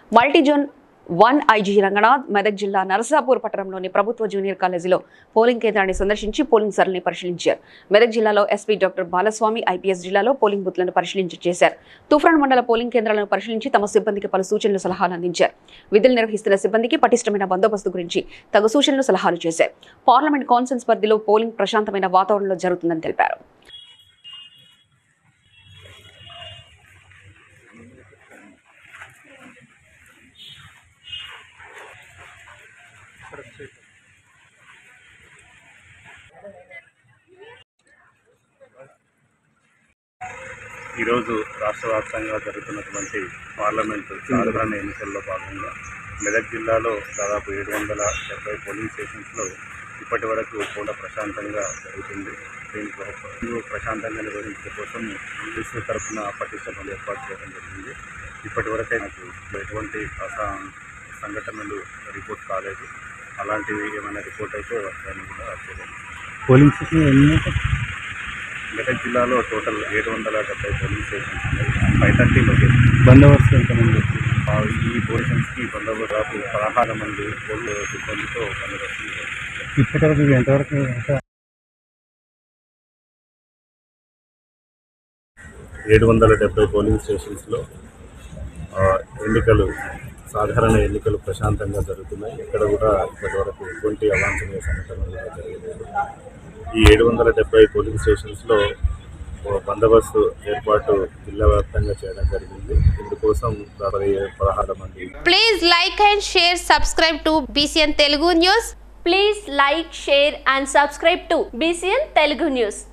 Multizone 1 IG Ranganath Medak జిల్లా నరసాపూర్ పట్టణంలోని ప్రభుత్వ జూనియర్ కాలేజీలో పోలింగ్ కేంద్రాన్ని సందర్శించి పోలింగ్ సరళిని పరిశీలించారు. మెదక్ జిల్లాలో ఎస్పీ డాక్టర్ బాలస్వామి ఐపీఎస్ జిల్లాలో పోలింగ్ బూత్లను చేశారు. తూఫాన్ మండల పోలింగ్ కేంద్రాలను పరిశీలించి తమ సిబ్బందికి పలు సూచనలు సలహాలు అందించారు. విధులు నిర్వహిస్తున్న సిబ్బందికి పటిష్టమైన బందోబస్తు గురించి తగు సూచనలు సలహాలు చేశారు. పార్లమెంట్ కాన్ఫరెన్స్ పరిధిలో పోలింగ్ ప్రశాంతమైన వాతావరణంలో జరుగుతుందని తెలిపారు. ఈరోజు రాష్ట్ర వ్యాప్తంగా జరుగుతున్నటువంటి పార్లమెంటు సాధారణ ఎన్నికల్లో భాగంగా మెదక్ జిల్లాలో దాదాపు 770 పోలింగ్ స్టేషన్స్లో ఇప్పటి వరకు కూడా ప్రశాంతంగా జరుగుతుంది. దీనికి ప్రశాంతంగా నిర్వహించడం కోసం పోలీసుల తరఫున పటిష్టమైన ఏర్పాటు చేయడం జరిగింది. ఇప్పటి వరకే నాకు ఎటువంటి సంఘటనలు రిపోర్ట్ కాలేదు. అలాంటివి ఏమైనా రిపోర్ట్ అయితే దాన్ని కూడా చేయాలి. పోలింగ్ స్టేషన్ మెదక్ జిల్లాలో టోటల్ 770 పోలింగ్ స్టేషన్స్ ఉన్నాయి. 530 లొకేషన్. బందోబస్తు ఎంతమంది? ఈ పొజిషన్స్కి బందోబస్తు 16 మంది పోలీసు సిబ్బందితో బందోబస్తు. ఇప్పటివరకు ఎంతవరకు 770 పోలింగ్ స్టేషన్స్లో సాధారణ ఎన్నికలు ప్రశాంతంగా జరుగుతున్నాయి. ఇక్కడ కూడా ఇప్పటివరకు ఎటువంటి అవాంఛనీయ సంఘటనలు జరగలేదు. ఈ 770 పోలింగ్ స్టేషన్స్లో బందోబస్తు ఏర్పాటు జిల్లా వ్యాప్తంగా చేయడం జరిగింది. ఇందుకోసం 16 మంది. Please like and share, subscribe to BCN Telugu News. Please like, share and subscribe to BCN Telugu News.